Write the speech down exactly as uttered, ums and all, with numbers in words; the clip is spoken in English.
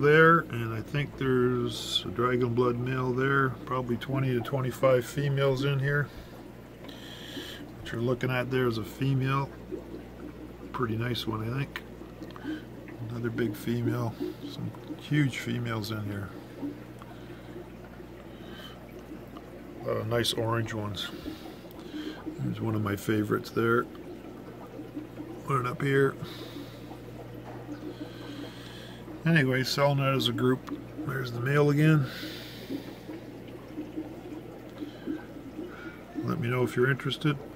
there, and I think there's a dragon blood male there, probably twenty to twenty-five females in here. What you're looking at there is a female, pretty nice one, I think. Another big female, some huge females in here. A lot of nice orange ones. There's one of my favorites there. One up here. Anyway, selling that as a group. There's the male again. Let me know if you're interested.